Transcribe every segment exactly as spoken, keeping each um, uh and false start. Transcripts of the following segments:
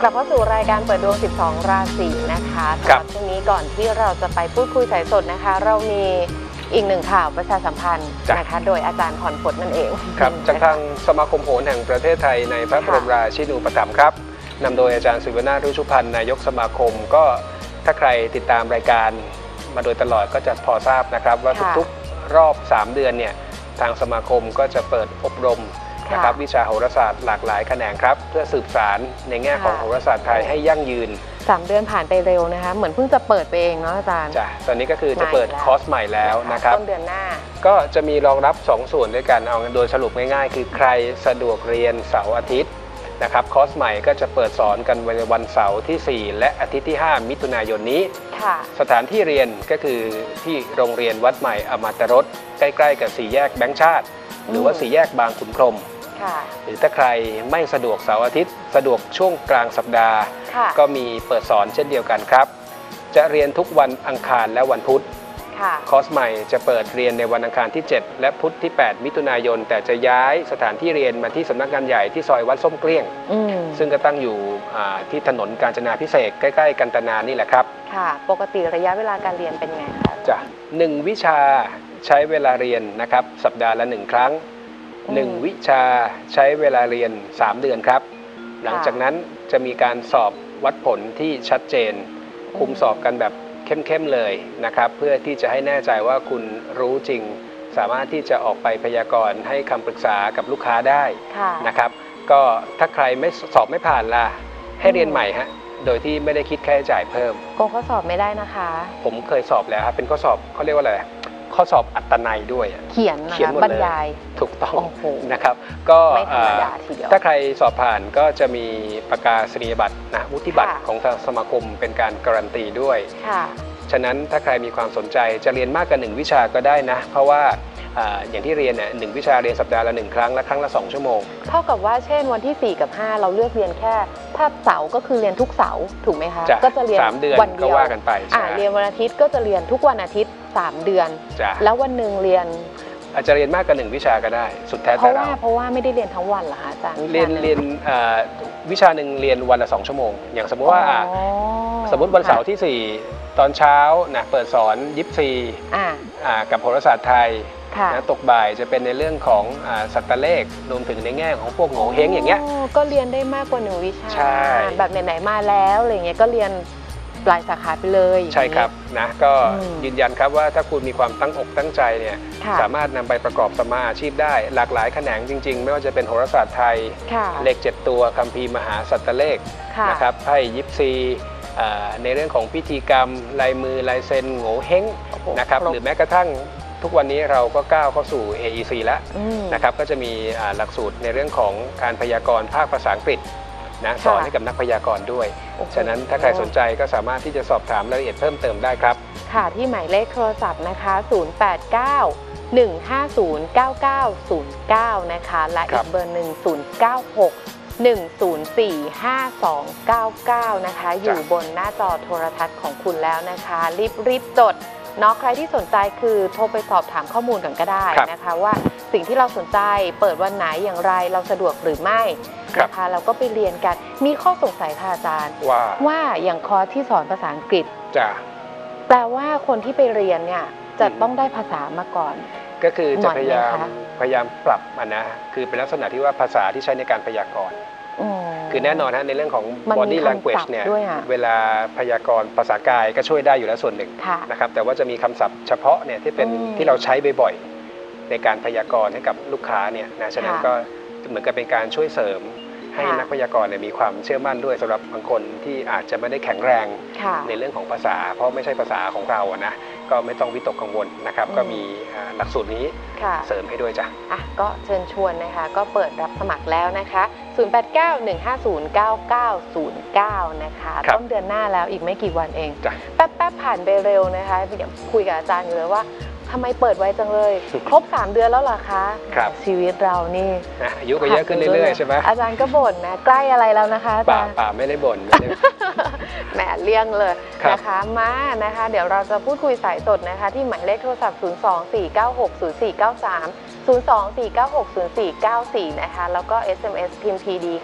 กลับเข้าสู่รายการเปิดดวงสิบสองราศีนะคะสำหรับช่วงนี้ก่อนที่เราจะไปพูดคุยสายสดนะคะเรามีอีกหนึ่งข่าวประชาสัมพันธ์นะคะโดยอาจารย์ผ่อนพจน์นั่นเองครับจากทางสมาคมโหรแห่งประเทศไทยในพระบรมราชินูปถัมภ์ครับนำโดยอาจารย์ศิวนาถ รุชุพันธ์นายกสมาคมก็ถ้าใครติดตามรายการมาโดยตลอดก็จะพอทราบนะครับว่าทุกๆรอบสามเดือนเนี่ยทางสมาคมก็จะเปิดอบรมนะครับวิชาโหราศาสตร์หลากหลายแขนงครับเพื่อสืบสานในแง่ของโหราศาสตร์ไทยให้ยั่งยืนสามเดือนผ่านไปเร็วนะคะเหมือนเพิ่งจะเปิดไปเองเนาะอาจารย์จ้ะตอนนี้ก็คือจะเปิดคอร์สใหม่แล้วนะครับต้นเดือนหน้าก็จะมีรองรับสองส่วนด้วยกันเอาโดยสรุปง่ายๆคือใครสะดวกเรียนเสาร์อาทิตย์นะครับคอร์สใหม่ก็จะเปิดสอนกันในวันเสาร์ที่สี่และอาทิตย์ที่ห้ามิถุนายนนี้สถานที่เรียนก็คือที่โรงเรียนวัดใหม่อมตรสใกล้ๆกับสี่แยกแบงค์ชาติหรือว่าสี่แยกบางขุนพรหมหรือถ้าใครไม่สะดวกเสาร์อาทิตย์สะดวกช่วงกลางสัปดาห์ก็มีเปิดสอนเช่นเดียวกันครับจะเรียนทุกวันอังคารและวันพุธคอร์สใหม่จะเปิดเรียนในวันอังคารที่เจ็ดและพุธที่แปดมิถุนายนแต่จะย้ายสถานที่เรียนมาที่สำนักงานใหญ่ที่ซอยวัดส้มเกลี้ยงซึ่งก็ตั้งอยู่ที่ถนนกาญจนาภิเษกใกล้ๆกันตนานี่แหละครับค่ะปกติระยะเวลาการเรียนเป็นไงคะจ้ะหนึ่งวิชาใช้เวลาเรียนนะครับสัปดาห์ละหนึ่งครั้งหนึ่งวิชาใช้เวลาเรียนสามเดือนครับหลังจากนั้นจะมีการสอบวัดผลที่ชัดเจนคุมสอบกันแบบเข้มๆเลยนะครับเพื่อที่จะให้แน่ใจว่าคุณรู้จริงสามารถที่จะออกไปพยากรณ์ให้คำปรึกษากับลูกค้าได้นะครับก็ถ้าใครไม่สอบไม่ผ่านล่ะให้เรียนใหม่ฮะโดยที่ไม่ได้คิดค่าใช้จ่ายเพิ่มโกงข้อสอบไม่ได้นะคะผมเคยสอบแล้วครับเป็นข้อสอบเขาเรียกว่าอะไรข้อสอบอัตนัยด้วยเขียนเขียนบรรยายถูกต้องนะครับก็ถ้าใครสอบผ่านก็จะมีประกาศนียบัตรนะวุฒิบัตรของทางสมาคมเป็นการการันตีด้วยฉะนั้นถ้าใครมีความสนใจจะเรียนมากกว่าหนึ่งวิชาก็ได้นะเพราะว่าอย่างที่เรียนเนี่ยหนึ่งวิชาเรียนสัปดาห์ละหนึ่งครั้งและครั้งละสองชั่วโมงเท่ากับว่าเช่นวันที่สี่กับห้าเราเลือกเรียนแค่ถ้าเสาร์ก็คือเรียนทุกเสาร์ถูกไหมคะก็จะเรียนวันเดียวกันไปเรียนวันอาทิตย์ก็จะเรียนทุกวันอาทิตย์สามเดือนแล้ววันหนึ่งเรียนอาจจะเรียนมากกว่าหนึ่งวิชาก็ได้สุดแท้แต่เราเพราะว่าไม่ได้เรียนทั้งวันเหรอคะอาจารย์เรียนเรียนวิชาหนึ่งเรียนวันละสองชั่วโมงอย่างสมมติว่าสมมติวันเสาร์ที่สี่ตอนเช้านะเปิดสอนยิปซีกับโหราศาสตร์ไทยนะตกบ่ายจะเป็นในเรื่องของสัตว์เลขรวมถึงในแง่ของพวกโง่เฮงอย่างเงี้ยก็เรียนได้มากกว่าหนึ่งวิชาแบบไหนๆมาแล้วอะไรเงี้ยก็เรียนปลายสาขาไปเลยใช่ครับนะก็ยืนยันครับว่าถ้าคุณมีความตั้งอกตั้งใจเนี่ยสามารถนำไปประกอบสมมาอาชีพได้หลากหลายแขนงจริงๆไม่ว่าจะเป็นโหราศาสตร์ไทยเลขเจ็ดตัวคัมภีร์มหาสัตว์เลขนะครับไพ่ยิปซีในเรื่องของพิธีกรรมลายมือลายเซ็นโง่เฮงนะครับหรือแม้กระทั่งทุกวันนี้เราก็ก้าวเข้าสู่ เอ อี ซี แล้วนะครับก็จะมีหลักสูตรในเรื่องของการพยากรณ์ภาคภาษาอังกฤษนะสอนให้กับนักพยากรณ์ด้วยฉะนั้นถ้าใครสนใจก็สามารถที่จะสอบถามรายละเอียดเพิ่มเติมได้ครับค่ะที่หมายเลขโทรศัพท์นะคะศูนย์ แปด เก้า หนึ่ง ห้า ศูนย์ เก้า เก้า ศูนย์ เก้านะคะและอีกเบอร์หนึ่ง ศูนย์ เก้า หก หนึ่ง ศูนย์ สี่ ห้า สอง เก้า เก้านะคะอยู่บนหน้าจอโทรทัศน์ของคุณแล้วนะคะรีบรีบจดเนาะใครที่สนใจคือโทรไปสอบถามข้อมูลกันก็ได้นะคะว่าสิ่งที่เราสนใจเปิดวันไหนอย่างไรเราสะดวกหรือไม่นะคะเราก็ไปเรียนกันมีข้อสงสัยค่ะอาจารย์ว่าว่าอย่างคอร์สที่สอนภาษาอังกฤษจ้ะแปลว่าคนที่ไปเรียนเนี่ยจะต้องได้ภาษามาก่อนก็คือจะพยายามพยายามปรับมันนะคือเป็นลักษณะที่ว่าภาษาที่ใช้ในการพยากรณ์คือแน่นอนนะในเรื่องของ body language เนี่ยเวลาพยากรณ์ภาษากายก็ช่วยได้อยู่แล้วส่วนหนึ่งนะครับแต่ว่าจะมีคำศัพท์เฉพาะเนี่ยที่เป็นที่เราใช้บ่อยๆในการพยากรณ์ให้กับลูกค้าเนี่ยนะฉะนั้นก็เหมือนกับเป็นการช่วยเสริมให้นักพยากรณ์เนี่ยมีความเชื่อมั่นด้วยสำหรับบางคนที่อาจจะไม่ได้แข็งแรงในเรื่องของภาษาเพราะไม่ใช่ภาษาของเราอะนะก็ไม่ต้องวิตกกังวลนะครับก็มีหลักสูตรนี้เสริมให้ด้วยจ้ะอ่ะก็เชิญชวนนะคะก็เปิดรับสมัครแล้วนะคะศูนย์ แปด เก้า หนึ่ง ห้า ศูนย์ เก้า เก้า ศูนย์ เก้านะคะต้นเดือนหน้าแล้วอีกไม่กี่วันเองแป๊บๆผ่านไปเร็วนะคะคุยกับอาจารย์อยู่เลยว่าทำไมเปิดไว้จังเลยครบสามเดือนแล้วเหรอคะชีวิตเรานี่อายุก็เยอะขึ้นเรื่อยๆใช่ไหมอาจารย์ก็บ่นนะใกล้อะไรแล้วนะคะอาจารย์ป่าไม่ได้บ่นแหมเลี่ยงเลยนะคะมานะคะเดี๋ยวเราจะพูดคุยสายสดนะคะที่หมายเลขโทรศัพท์ศูนย์ สอง สี่ เก้า หก ศูนย์ สี่ เก้า สาม ศูนย์ สอง สี่ เก้า หก ศูนย์ สี่ เก้า สี่นะคะแล้วก็ เอส เอ็ม เอส พิมพ์ พี ดี ค่ะ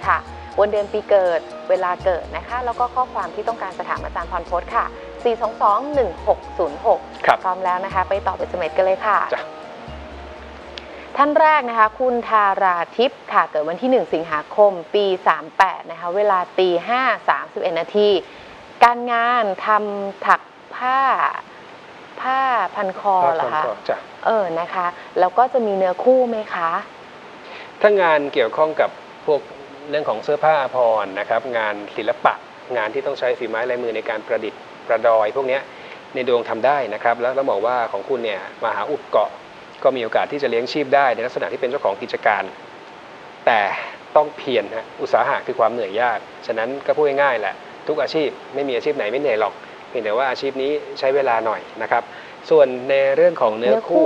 วันเดือนปีเกิดเวลาเกิดนะคะแล้วก็ข้อความที่ต้องการจะถามอาจารย์พรพจน์ค่ะ สี่ สอง สอง หนึ่ง หก ศูนย์ หกครับพร้อมแล้วนะคะไปต่อไปเสม็ดกันเลยค่ะจ้ะท่านแรกนะคะคุณธาราทิพย์ค่ะเกิดวันที่หนึ่งสิงหาคมปีสามแปดนะคะเวลาตีห้าสามสิบเอ็ดนาทีการงานทำถักผ้าผ้าพันคอเหรอคะเออนะคะแล้วก็จะมีเนื้อคู่ไหมคะถ้างานเกี่ยวข้องกับพวกเรื่องของเสื้อผ้าอาภรณ์นะครับงานศิลปะงานที่ต้องใช้ฝีไม้ลายมือในการประดิษฐ์ประดอยพวกนี้ในดวงทำได้นะครับแล้วต้องบอกว่าของคุณเนี่ยมหาอุดเกาะก็มีโอกาสที่จะเลี้ยงชีพได้ในลักษณะที่เป็นเจ้าของกิจการแต่ต้องเพียรฮะอุตสาหะคือความเหนื่อยยากฉะนั้นก็พูดง่ายๆแหละทุกอาชีพไม่มีอาชีพไหนไม่เหนื่อยหรอกเพียงแต่ว่าอาชีพนี้ใช้เวลาหน่อยนะครับส่วนในเรื่องของเนื้อคู่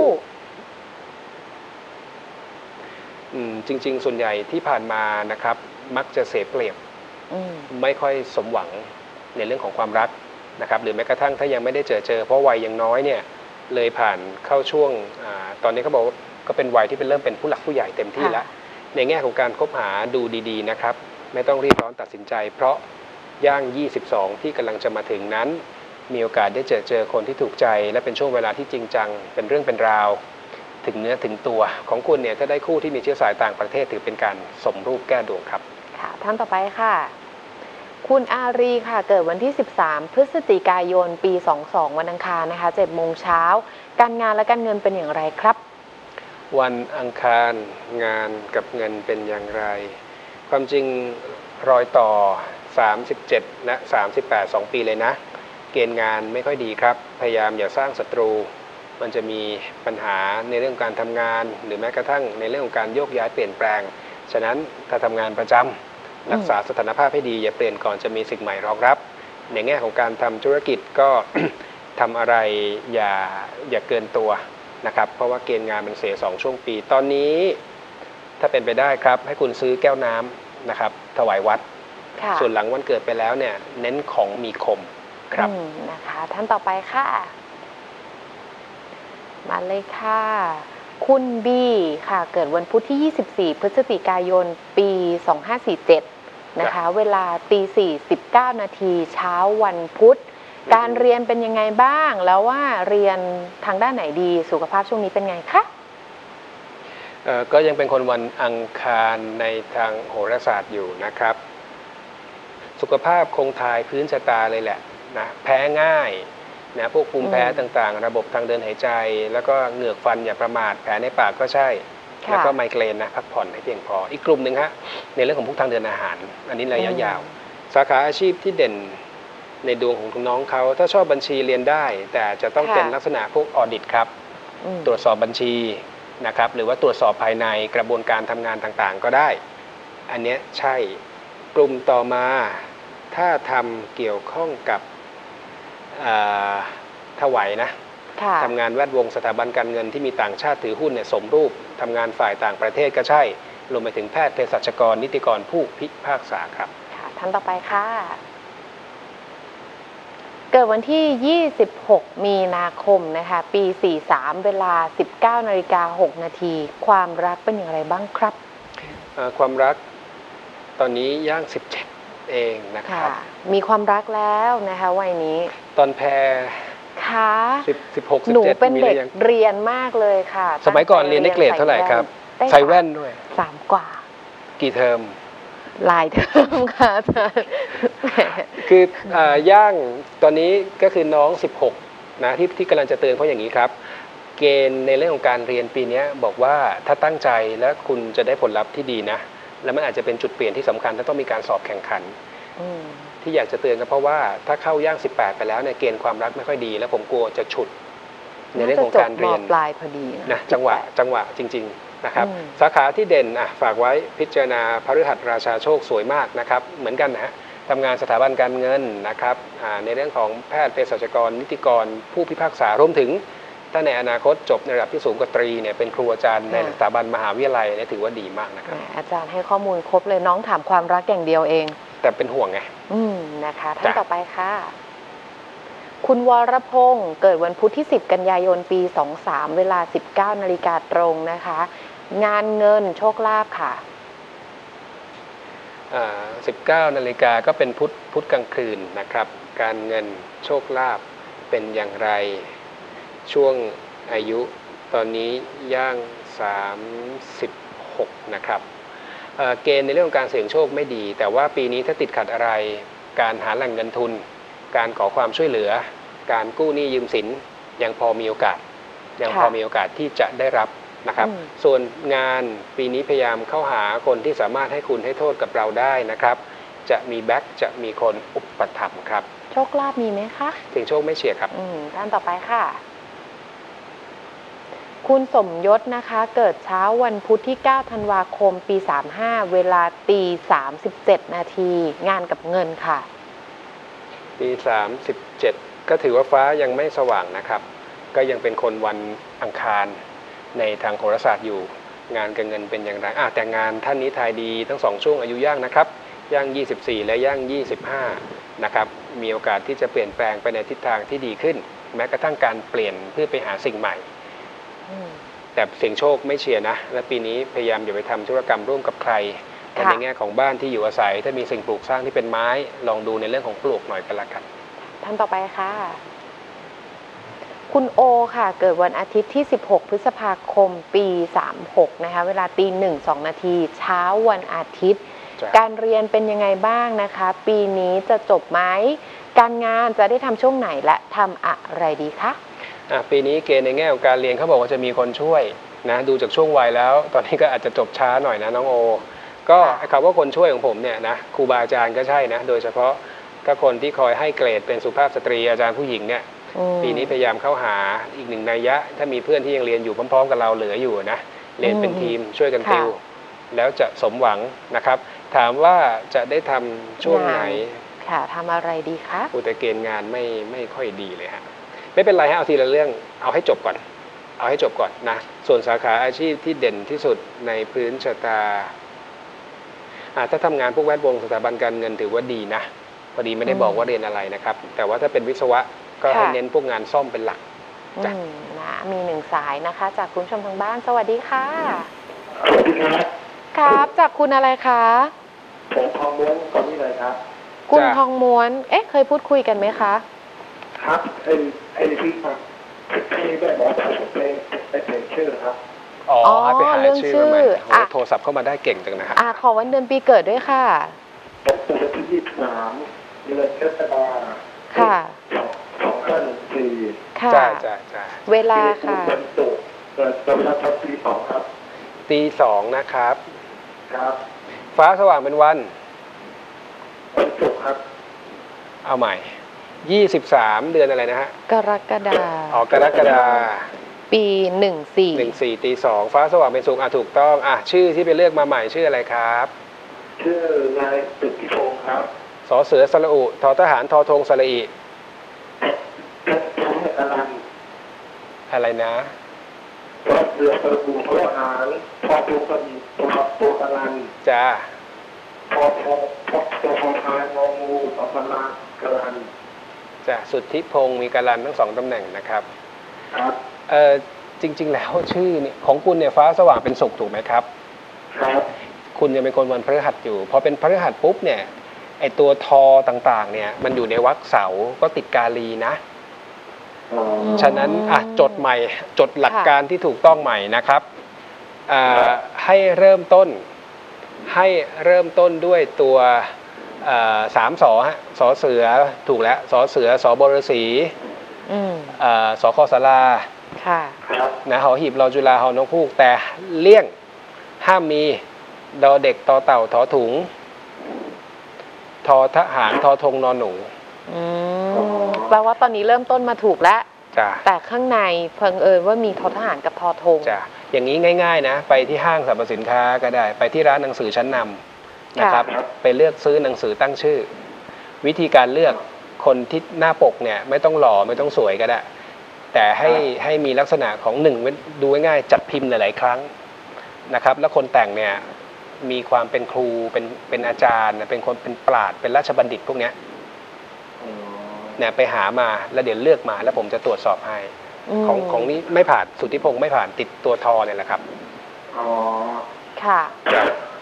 จริงๆส่วนใหญ่ที่ผ่านมานะครับมักจะเสียเปรียบไม่ค่อยสมหวังในเรื่องของความรักนะครับหรือแม้กระทั่งถ้ายังไม่ได้เจอเจอเพราะวัยยังน้อยเนี่ยเลยผ่านเข้าช่วงอตอนนี้เขาบอกว่าก็เป็นวัยที่เป็นเริ่มเป็นผู้หลักผู้ใหญ่เต็มที่แล้วในแง่ของการคบหาดูดีๆนะครับไม่ต้องรีบร้อนตัดสินใจเพราะย่างยี่สิบสองที่กำลังจะมาถึงนั้นมีโอกาสได้เจอเจอคนที่ถูกใจและเป็นช่วงเวลาที่จริงจังเป็นเรื่องเป็นราวถึงเนื้อถึงตัวของคุณเนี่ยถ้าได้คู่ที่มีเชื้อสายต่างประเทศถือเป็นการสมรูปแก้ดวงครับค่ะท่านต่อไปค่ะคุณอารีค่ะเกิดวันที่สิบสามพฤศจิกายนปีสองสองวันอังคารนะคะเจ็ดโมงเช้าการงานและการเงินเป็นอย่างไรครับวันอังคารงานกับเงินเป็นอย่างไรความจริงรอยต่อสามสิบเจ็ดและสามสิบแปด สองปีเลยนะเกณฑ์งานไม่ค่อยดีครับพยายามอย่าสร้างศัตรูมันจะมีปัญหาในเรื่องการทำงานหรือแม้กระทั่งในเรื่องของการโยกย้ายเปลี่ยนแปลงฉะนั้นถ้าทำงานประจำรักษาสถานภาพให้ดีอย่าเปลี่ยนก่อนจะมีสิ่งใหม่รองรับในแง่ของการทำธุรกิจก็ ทำอะไรอย่าอย่าเกินตัวนะครับเพราะว่าเกณฑ์งานมันเสียสองช่วงปีตอนนี้ถ้าเป็นไปได้ครับให้คุณซื้อแก้วน้ำนะครับถวายวัดส่วนหลังวันเกิดไปแล้วเนี่ยเน้นของมีคมครับนะคะท่านต่อไปค่ะมาเลยค่ะคุณบีค่ะเกิดวันพุธที่ยี่สิบสี่พฤศจิกายนปีสองห้าสี่เจ็ดนะคะเวลาตีสี่สิบเก้านาทีเช้าวันพุธการเรียนเป็นยังไงบ้างแล้วว่าเรียนทางด้านไหนดีสุขภาพช่วงนี้เป็นไงคะก็ยังเป็นคนวันอังคารในทางโหราศาสตร์อยู่นะครับสุขภาพคงทายพื้นชะตาเลยแหละนะแพ้ง่ายนะพวกภูมิแพ้ต่างๆระบบทางเดินหายใจแล้วก็เหงือกฟันอย่าประมาทแผลในปากก็ใช่แล้วก็ไมเกรนนะพักผ่อนให้เพียงพออีกกลุ่มหนึ่งฮะในเรื่องของพวกทางเดินอาหารอันนี้ระยะยาวสาขาอาชีพที่เด่นในดวงของน้องเขาถ้าชอบบัญชีเรียนได้แต่จะต้องเป็นลักษณะพวกออดิตครับตรวจสอบบัญชีนะครับหรือว่าตรวจสอบภายในกระบวนการทำงานต่างๆก็ได้อันนี้ใช่กลุ่มต่อมาถ้าทำเกี่ยวข้องกับถวายนะทำงานแวดวงสถาบันการเงินที่มีต่างชาติถือหุ้นเนี่ยสมรูปทำงานฝ่ายต่างประเทศก็ใช่รวมไปถึงแพทย์เภสัชกรนิติกรผู้พิพากษาครับค่ะท่านต่อไปค่ะเกิดวันที่ยี่สิบหกมีนาคมนะคะปีสี่สิบสามเวลา สิบเก้านาฬิกาหกนาทีความรักเป็นอย่างไรบ้างครับความรักตอนนี้ย่างสิบเจ็ดเองนะครับมีความรักแล้วนะคะวัยนี้ตอนแพรค่ะสิบ สิบหก สิบเจ็ดหนูเป็นเด็กเรียนมากเลยค่ะสมัยก่อนเรียนได้เกรดเท่าไหร่ครับใส่แว่นด้วยสามกว่ากี่เทอมหลายเทอมค่ะอาจารย์คือย่างตอนนี้ก็คือน้องสิบหกนะที่ที่กำลังจะเตือนเพราะอย่างนี้ครับเกณฑ์ในเรื่องของการเรียนปีนี้บอกว่าถ้าตั้งใจและคุณจะได้ผลลัพธ์ที่ดีนะแล้วมันอาจจะเป็นจุดเปลี่ยนที่สำคัญถ้าต้องมีการสอบแข่งขันที่อยากจะเตือนก็เพราะว่าถ้าเข้าย่างสิบแปดไปแล้วเนี่ยเกณฑ์ความรักไม่ค่อยดีแล้วผมกลัวจะฉุดในเรื่องของการเรียนปลายพอดีนะจังหวะจังหวะจริงๆนะครับสาขาที่เด่นอ่ะฝากไว้พิจารณาพฤหัสราชาโชคสวยมากนะครับเหมือนกันนะฮะทำงานสถาบันการเงินนะครับในเรื่องของแพทย์เภสัชกรนิติกรผู้พิพากษารวมถึงถ้าในอนาคตจบในระดับที่สูงกว่าตรีเนี่ยเป็นครูอาจารย์ในสถาบันมหาวิทยาลัยเนี่ยถือว่าดีมากนะครับอาจารย์ให้ข้อมูลครบเลยน้องถามความรักอย่างเดียวเองแต่เป็นห่วงไงอืมนะคะท่านต่อไปค่ะคุณวรพงศ์เกิดวันพุธที่สิบกันยายนปีสองสามเวลาสิบเก้านาฬิกาตรงนะคะงานเงินโชคลาภค่ะสิบเก้านาฬิกาก็เป็นพุธพุธกลางคืนนะครับการเงินโชคลาภเป็นอย่างไรช่วงอายุตอนนี้ย่างสามสิบหกนะครับเอ่อเกณฑ์ในเรื่องของการเสี่ยงโชคไม่ดีแต่ว่าปีนี้ถ้าติดขัดอะไรการหาแหล่งเงินทุนการขอความช่วยเหลือการกู้หนี้ยืมสินยังพอมีโอกาสยังพอมีโอกาสที่จะได้รับนะครับส่วนงานปีนี้พยายามเข้าหาคนที่สามารถให้คุณให้โทษกับเราได้นะครับจะมีแบ็คจะมีคนอุปถัมภ์ครับโชคลาภมีไหมคะเสี่ยงโชคไม่เฉียดครับอืมท่านต่อไปค่ะคุณสมยศนะคะเกิดเช้าวันพุธที่เก้าธันวาคมปีสามห้าเวลาตีสามสิบเจ็ดนาทีงานกับเงินค่ะปีสามสิบเจ็ดก็ถือว่าฟ้ายังไม่สว่างนะครับก็ยังเป็นคนวันอังคารในทางโหราศาสตร์อยู่งานกับเงินเป็นอย่างไรอ่ะแต่งานท่านนี้ทายดีทั้งสองช่วงอายุย่างนะครับย่างยี่สิบสี่และย่างยี่สิบห้านะครับมีโอกาสที่จะเปลี่ยนแปลงไปในทิศทางที่ดีขึ้นแม้กระทั่งการเปลี่ยนเพื่อไปหาสิ่งใหม่แต่เสี่ยงโชคไม่เชียร์นะและปีนี้พยายามอย่าไปทำธุรกรรมร่วมกับใครแต่ในแง่ของบ้านที่อยู่อาศัยถ้ามีสิ่งปลูกสร้างที่เป็นไม้ลองดูในเรื่องของปลูกหน่อยกันละกันท่านต่อไปค่ะคุณโอค่ะเกิดวันอาทิตย์ที่สิบหกพฤษภาคมปีสามหกนะคะเวลาตีหนึ่งสองนาทีเช้าวันอาทิตย์การเรียนเป็นยังไงบ้างนะคะปีนี้จะจบไหมการงานจะได้ทำช่วงไหนและทำอะไรดีคะปีนี้เกณฑ์ในแง่ของการเรียนเขาบอกว่าจะมีคนช่วยนะดูจากช่วงวัยแล้วตอนนี้ก็อาจจะจบช้าหน่อยนะน้องโอก็คำว่าคนช่วยของผมเนี่ยนะครูบาอาจารย์ก็ใช่นะโดยเฉพาะถ้าคนที่คอยให้เกรดเป็นสุภาพสตรีอาจารย์ผู้หญิงเนี่ยปีนี้พยายามเข้าหาอีกหนึ่งนัยยะถ้ามีเพื่อนที่ยังเรียนอยู่พร้อมๆกับเราเหลืออยู่นะเรียนเป็นทีมช่วยกันติวแล้วจะสมหวังนะครับถามว่าจะได้ทำช่วงไหนค่ะทำอะไรดีคะอุตเกณฑ์งานไม่ไม่ค่อยดีเลยฮะไม่เป็นไรฮะเอาทีละเรื่องเอาให้จบก่อนเอาให้จบก่อนนะส่วนสาขาอาชีพที่เด่นที่สุดในพื้นชะตาถ้าทำงานพวกแวดวงสถาบันการเงินถือว่าดีนะพอดีไม่ได้บอกว่าเรียนอะไรนะครับแต่ว่าถ้าเป็นวิศวะก็ให้เน้นพวกงานซ่อมเป็นหลักจ้ะนะมีหนึ่งสายนะคะจากคุณผู้ชมทางบ้านสวัสดีค่ะสวัสดีครับครับจากคุณอะไรคะผมทองม้วนก่อนนี้เลยครับคุณทองม้วนเอ๊ะเคยพูดคุยกันไหมคะครับไอ้ไอ้ที่ครับที่ได้บอกผมไปไปเปลี่ยนชื่อครับอ๋อให้ไปหาชื่อมาโทรศัพท์เข้ามาได้เก่งจังนะครับอ่าขอวันเดือนปีเกิดด้วยค่ะผมเกิดวันที่ยี่สิบสามเดือนกรกฎาคมค่ะสองห้าหนึ่งสี่ค่ะใช่ใช่ใช่เวลาค่ะวันศุกร์เกิดตอนรับตีสองครับตีสองนะครับครับฟ้าสว่างเป็นวันวันศุกร์ครับเอาใหม่ยี่สิบสามเดือนอะไรนะฮะกรกฎาอ๋อกรกฎาปีหนึ่งสี่หนึ่งสี่ตีสองฟ้าสว่างเป็นสุขอ่ะถูกต้องอ่ะชื่อที่ไปเลือกมาใหม่ชื่ออะไรครับชื่อนายสุทธิพงศ์ครับสอเสือสระอุทอทหารทอธงสระอิอะไรนะสอเสือสระอุทอทหารทอธงสระอิทอตัวกรันจ้าทอทงทอทอทายงองูสอสลากรันจ้าสุทธิพงศ์มีกรันทั้งสองตำแหน่งนะครับครับเออจริงๆแล้วชื่อนี่ของคุณเนี่ยฟ้าสว่างเป็นสุขถูกไหมครับครับคุณยังเป็นคนวันพฤหัสอยู่พอเป็นพฤหัสปุ๊บเนี่ยไอตัวทอต่างๆเนี่ยมันอยู่ในวรรคเสาก็ติดกาลีนะฉะนั้นอ่ะจดใหม่จดหลักการที่ถูกต้องใหม่นะครับให้เริ่มต้นให้เริ่มต้นด้วยตัวสามสอฮะสอเสือถูกแล้วสอเสือสอบรสีสอคอสลานะหอหีบรอจุฬาหอนกฮูกแต่เลี่ยงห้ามมีดอเด็กตอเต่าทอถุงทอทหารทอธงนอนหนูแปลว่าตอนนี้เริ่มต้นมาถูกแล้วจ้ะแต่ข้างในเพิ่งเอิญว่ามีทอทหารกับทอธงจ้ะอย่างนี้ง่ายๆนะไปที่ห้างสรรพสินค้าก็ได้ไปที่ร้านหนังสือชั้นนำนะครับไปเลือกซื้อหนังสือตั้งชื่อวิธีการเลือกคนที่หน้าปกเนี่ยไม่ต้องหล่อไม่ต้องสวยก็ได้แต่ให้ให้มีลักษณะของหนึ่งดูง่ายๆจัดพิมพ์หลายๆครั้งนะครับแล้วคนแต่งเนี่ยมีความเป็นครูเป็นเป็นอาจารย์เป็นคนเป็นปราชญ์เป็นราชบัณฑิตพวกนี้เนี่ยไปหามาแล้วเดี๋ยวเลือกมาแล้วผมจะตรวจสอบให้ของของนี้ไม่ผ่านสุทธิพงศ์ไม่ผ่านติดตัวทอเนี่ยแหละครับอ๋อค่ะ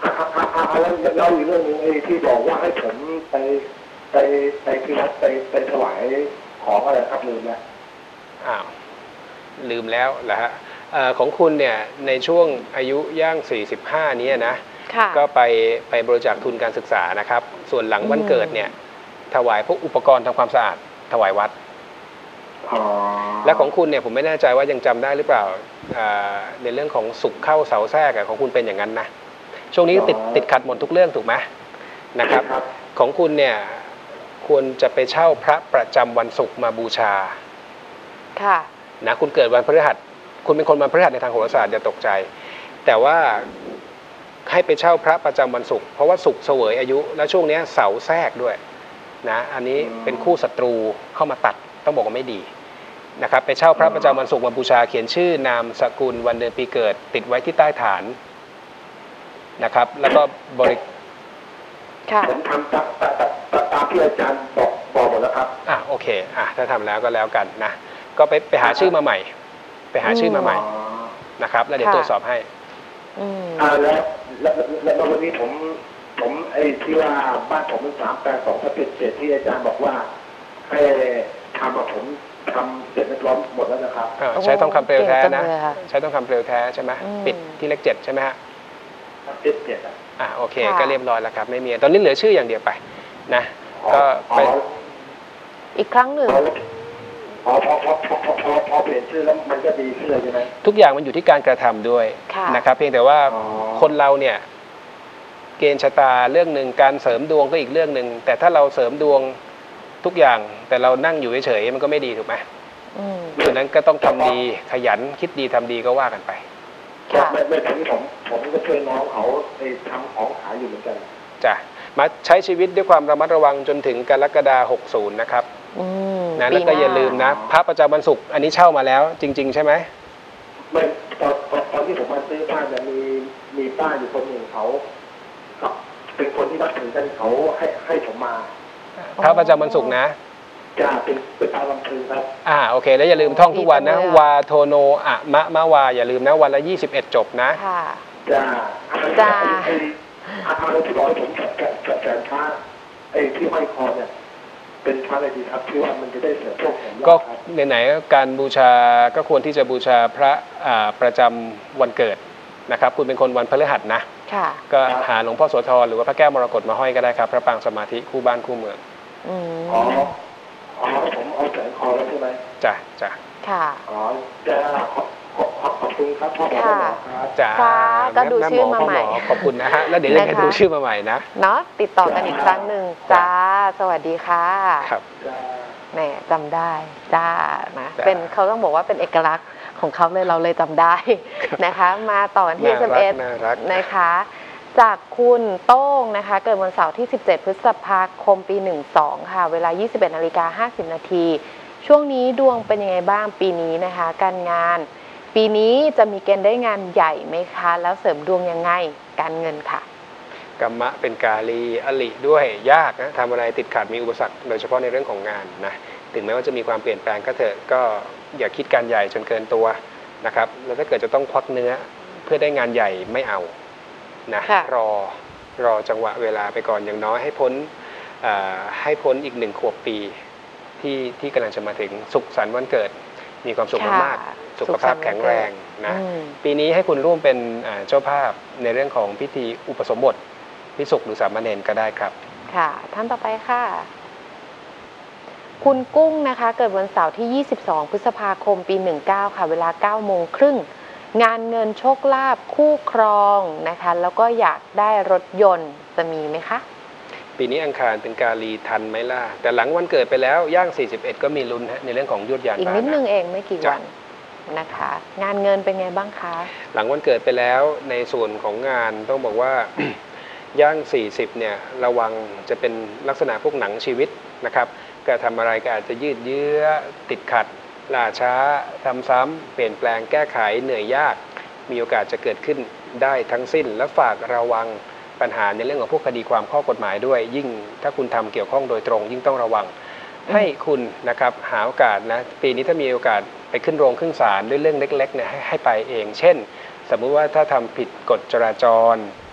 แล้วเราอีกเรื่องหนึงไอ้ที่บอกว่าให้ผมไปไปไปที่วัดไปไปถวายของอะไรครับลืมแล้วอ้าวลืมแล้วเหรอฮะเอ่อของคุณเนี่ยในช่วงอายุย่างสี่สิบห้านี้นะค่ะก็ไปไปบริจาคทุนการศึกษานะครับส่วนหลังวันเกิดเนี่ยถวายพวกอุปกรณ์ทำความสะอาดถวายวัดอ๋อและของคุณเนี่ยผมไม่แน่ใจว่ายังจำได้หรือเปล่าอ่าในเรื่องของสุขเข้าเสาแทรกอะของคุณเป็นอย่างนั้นนะช่วงนี้ติดติดขัดหมดทุกเรื่องถูกไหมนะครับของคุณเนี่ยควรจะไปเช่าพระประจำวันศุกร์มาบูชาค่ะนะคุณเกิดวันพฤหัสคุณเป็นคนวันพฤหัสในทางโหราศาสตร์อย่าตกใจ แต่ว่าให้ไปเช่าพระประจำวันศุกร์เพราะว่าศุกร์เสวยอายุและช่วงนี้เสาแทรกด้วยนะอันนี้เป็นคู่ศัตรูเข้ามาตัดต้องบอกว่าไม่ดีนะครับไปเช่าพระประจำวันศุกร์มาบูชาเขียนชื่อนามสกุลวันเดือนปีเกิดติดไว้ที่ใต้ฐานนะครับแล้วก็บริค่ะผมทำตามตามตามตามที่อาจารย์บอกบอกหมดแล้วครับอ่ะโอเคอ่ะถ้าทำแล้วก็แล้วกันนะก็ไปไปหาชื่อมาใหม่ ไปหาชื่อมาใหม่อ๋อนะครับแล้วเดี๋ยวค่ะตรวจสอบให้อืมอ่าแล้วแล้วแล้วแล้ววันนี้ผมผมไอ้ที่ว่าบ้านผมเป็นสามแปดสองทับเจ็ดเจ็ดที่อาจารย์บอกว่าให้ทำมาผมทำเสร็จเรียบร้อยหมดแล้วนะครับอ่าใช้ทองคำเปลวแท้เก่งจันะงเลยค่ะใช้ทองคำเปลวแท้ใช่ไหมอืมปิดที่เลขเจ็ดใช่ไหมฮะเจ็ดเจ็ดอ่ะอ่าโอเคค่ะก็เรียบร้อยแล้วครับไม่มีตอนนี้เหลือชื่ออย่างเดียวไปนะก็อ๋อไปอีกครั้งหนึ่งอ๋อพอพอพอพอพอพอเปลี่ยนชื่อแล้วมันก็ดีขึ้นเลยใช่ไหมทุกอย่างมันอยู่ที่การกระทำด้วยค่ะนะครับเพียงแต่ว่าอ๋อคนเราเนี่ยเกณฑ์ชะตาเรื่องหนึ่งการเสริมดวงก็อีกเรื่องหนึ่งแต่ถ้าเราเสริมดวงทุกอย่างแต่เรานั่งอยู่เฉยๆมันก็ไม่ดีถูกไหมอืมดังนั้นก็ต้องทำดีขยันคิดดีทำดีก็ว่ากันไปค่ะไม่ไม่ถึงผมผมก็ช่วยน้องเขาไปทำของขายอยู่เหมือนกันจ้ะมาใช้ชีวิตด้วยความระมัดระวังจนถึงกรกฎาคมหกสิบนะครับอืมนะปีแล้วก็หน้อย่าลืมนะพระประจำวันศุกร์อันนี้เช่ามาแล้วจริง ๆ ใช่ไหมไม่ตอนตอนตอนที่ผมมาซื้อบ้านเนี่ยมีมีป้าอยู่คนหนึ่งเขาเขาเป็นคนที่นับถือกันเขาให้ให้ผมมาพระประจำวันศุกร์นะจะเป็นเป็นพาลำพึงครับอ่าโอเค แล้วอย่าลืมท่องทุกวันนะดีจังเลยอะวาโทโนอะมะมะวาอย่าลืมนะวันละยี่สิบเอ็ดจบนะค่ะจ้าจ้าไอ้อะไรที่บอกให้ผมจัดการจัดการพระไอ้ที่ห้อยคอเนี่ยเป็นพระอะไรดีครับที่ว่ามันจะได้เสริมโชคเสริมลาภก็ครับไหนๆการบูชาก็ควรที่จะบูชาพระอ่าประจำวันเกิดนะครับคุณเป็นคนวันพฤหัสนะค่ะก็หาหลวงพ่อโสธรหรือว่าพระแก้วมรกตมาห้อยก็ได้ครับพระปางสมาธิคู่บ้านคู่เมืองอืมอ๋ออ๋อผมเอาแสงคอแล้วใช่ไหมจ้ะจ้ะค่ะอ๋อจะขอบขอบขอบขอบคุณครับพ่อหมอค่ะครับจ้ะค่ะก็ดูแชื่อมาใหม่พ่อขอบคุณนะฮะแล้วเดี๋ยวยังไงนะคะดูชื่อมาใหม่นะเนาะติดต่อกันอีกครั้งหนึ่งจ้า สวัสดีค่ะครับจ้าแหมจำได้จ้านะจ้าเป็นเขาต้องบอกว่าเป็นเอกลักษณ์ของเขาเลยเราเลยจำได้ นะคะ มาต่อกันที่น่าเอส เอ็มรัเอก สน่ารักนะคะ จากคุณโต้งนะคะ เกิดวันเสาร์ที่ สิบเจ็ด พฤษภาคม ปี หนึ่งสอง ค่ะ เวลา ยี่สิบเอ็ดนาฬิกาห้าสิบ นาที ช่วงนี้ดวงเป็นยังไงบ้างปีนี้นะคะ การงาน ปีนี้จะมีเกณฑ์ได้งานใหญ่ไหมคะ แล้วเสริมดวงยังไง การเงินค่ะกัมมะเป็นกาลีอลิด้วยยากนะทำอะไรติดขัดมีอุปสรรคโดยเฉพาะในเรื่องของงานนะถึงแม้ว่าจะมีความเปลี่ยนแปลงก็เถอะก็อย่าคิดการใหญ่จนเกินตัวนะครับแล้วถ้าเกิดจะต้องควักเนื้อเพื่อได้งานใหญ่ไม่เอานะค่ะรอรอจังหวะเวลาไปก่อนอย่างน้อยให้พ้นเอ่อให้พ้นอีกหนึ่งขวบปีที่ที่กำลังจะมาถึงสุขสันต์วันเกิด มีความสุขมากค่ะๆสุขภาพแข็งแรงนะอืมปีนี้ให้คุณร่วมเป็นอ่าเจ้าภาพในเรื่องของพิธีอุปสมบทพิสุกหรือสามเณรก็ได้ครับค่ะ ท่านต่อไปค่ะ คุณกุ้งนะคะ เกิดวันเสาร์ที่ ยี่สิบสอง พฤษภาคม ปี หนึ่งเก้า ค่ะ เวลา เก้าโมงครึ่ง งานเงินโชคลาภคู่ครองนะคะ แล้วก็อยากได้รถยนต์จะมีไหมคะปีนี้อังคารเป็นกาลีทันไหมล่ะ แต่หลังวันเกิดไปแล้วย่าง สี่สิบเอ็ด ก็มีลุ้นฮะในเรื่องของยวดยานอีกพาหนิดนึงนะเองไม่กี่จ้ะวันนะคะ งานเงินเป็นไงบ้างคะหลังวันเกิดไปแล้วในส่วนของงานต้องบอกว่า ย่าง สี่สิบ เนี่ยระวังจะเป็นลักษณะพวกหนังชีวิตนะครับก็ทำอะไรก็อาจจะยืดเยื้อติดขัดล่าช้าทำซ้ำเปลี่ยนแปลงแก้ไขเหนื่อยยาก มีโอกาสจะเกิดขึ้นได้ทั้งสิ้น และฝากระวังปัญหาในเรื่องของพวกคดีความข้อกฎหมายด้วย ยิ่งถ้าคุณทำเกี่ยวข้องโดยตรง ยิ่งต้องระวัง ให้คุณนะครับหาโอกาสนะปีนี้ถ้ามีโอกาสไปขึ้นโรงขึ้นศาลด้วยเรื่องเล็กๆเนี่ยให้ให้ไปเอง เช่น สมมุติว่าถ้าทำผิดกฎจราจร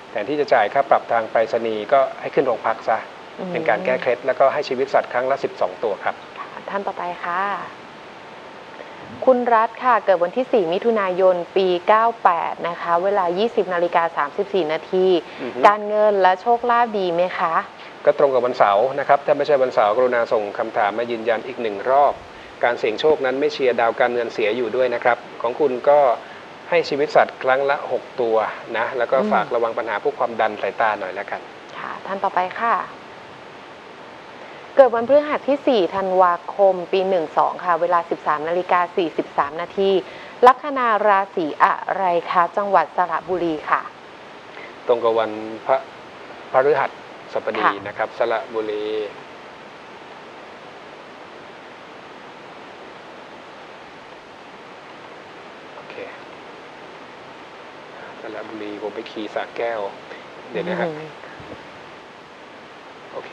แทนที่จะจ่ายค่าปรับทางไปรษณีย์ก็ให้ขึ้นโรงพักซะเป็นการแก้เคล็ดแล้วก็ให้ชีวิตสัตว์ครั้งละสิบสองตัวครับท่านต่อไปค่ะคุณรัฐค่ะเกิดวันที่สี่มิถุนายนปีเก้าแปดนะคะเวลา ยี่สิบนาฬิกาสามสิบสี่นาทีการเงินและโชคลาภดีไหมคะก็ตรงกับวันเสาร์นะครับถ้าไม่ใช่วันเสาร์กรุณาส่งคำถามมายืนยันอีกหนึ่งรอบการเสี่ยงโชคนั้นไม่เชียร์ดาวการเงินเสียอยู่ด้วยนะครับของคุณก็ให้ชีวิตสัตว์ครั้งละหกตัวนะแล้วก็ฝากระวังปัญหาพวกความดันสายตาหน่อยแล้วกันค่ะท่านต่อไปค่ะเกิดวันพฤหัสที่สี่ธันวาคมปีหนึ่งสองค่ะเวลา สิบสามนาฬิกาสี่สิบสามนาทีลัคนาราศีอะไรคะจังหวัดสระบุรีค่ะตรงกับวันพระพฤหัสบดีนะครับสระบุรีโอเคสระบุรีผมไปขี่สระแก้วเดี๋ยวนะครับโอเค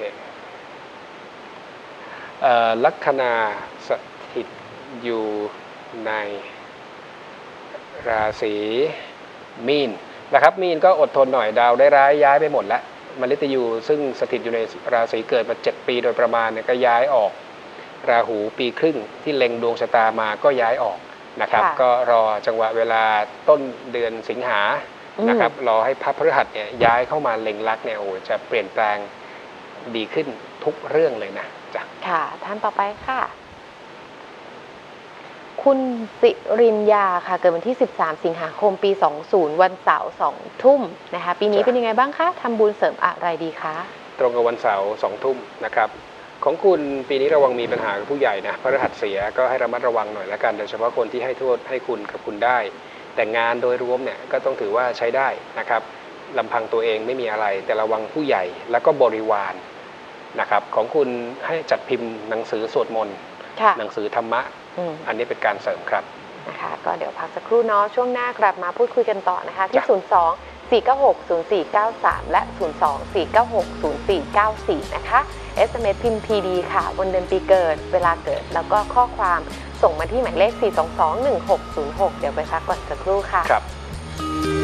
ลัคนาสถิตอยู่ในราศีมีนนะครับมีนก็อดทนหน่อยดาวได้ร้ายย้ายไปหมดแล้วมฤตยูซึ่งสถิตอยู่ในราศีเกิดมาเจ็ดปีโดยประมาณเนี่ยก็ย้ายออกราหูปีครึ่งที่เล็งดวงชะตามาก็ย้ายออกนะครับก็รอจังหวะเวลาต้นเดือนสิงหานะครับรอให้พระพฤหัสเนี่ยย้ายเข้ามาเล็งลักเนี่ยโอ้จะเปลี่ยนแปลงดีขึ้นทุกเรื่องเลยนะจ้ะค่ะท่านต่อไปค่ะคุณสิรินยาค่ะเกิดวันที่สิบสามสิงหาคมปีสองสิบวันเสาร์สองทุ่มนะคะปีนี้เป็นยังไงบ้างคะทำบุญเสริมอะไรดีคะตรงกับวันเสาร์สองทุ่มนะครับของคุณปีนี้ระวังมีปัญหากับผู้ใหญ่นะพฤหัสเสียก็ให้ระมัดระวังหน่อยละกันโดยเฉพาะคนที่ให้โทษให้คุณกับคุณได้แต่งานโดยรวมเนี่ยก็ต้องถือว่าใช้ได้นะครับลำพังตัวเองไม่มีอะไรแต่ระวังผู้ใหญ่แล้วก็บริวารนะครับของคุณให้จัดพิมพ์หนังสือสวดมนต์หนังสือธรรมะอันนี้เป็นการเสริมครับนะคะก็เดี๋ยวพักสักครู่เนาะช่วงหน้ากลับมาพูดคุยกันต่อนะคะที่ศูนย์ สอง สี่ เก้า หก ศูนย์ สี่ เก้า สามและศูนย์ สอง สี่ เก้า หก ศูนย์ สี่ เก้า สี่นะคะ เอส เอ็ม เอส พิมพ์ พี ดี ค่ะวันเดือนปีเกิดเวลาเกิดแล้วก็ข้อความส่งมาที่หมายเลข สี่ สอง สอง หนึ่ง หก ศูนย์ หก เดี๋ยวไปพักก่อนสักครู่ค่ะครับ